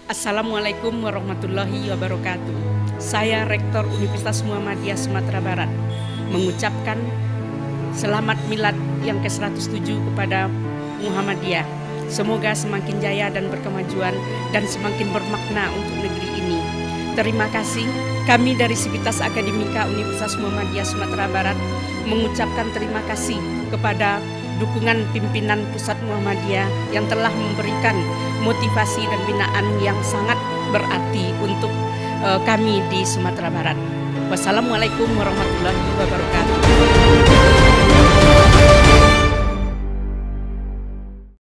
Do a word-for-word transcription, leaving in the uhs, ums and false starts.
Assalamualaikum warahmatullahi wabarakatuh. Saya Rektor Universitas Muhammadiyah Sumatera Barat mengucapkan selamat milad yang ke seratus tujuh kepada Muhammadiyah. Semoga semakin jaya dan berkemajuan dan semakin bermakna untuk negeri ini. Terima kasih. Kami dari Sivitas Akademika Universitas Muhammadiyah Sumatera Barat mengucapkan terima kasih kepada dukungan pimpinan Pusat Muhammadiyah yang telah memberikan motivasi dan binaan yang sangat berarti untuk uh, kami di Sumatera Barat. Wassalamualaikum warahmatullahi wabarakatuh.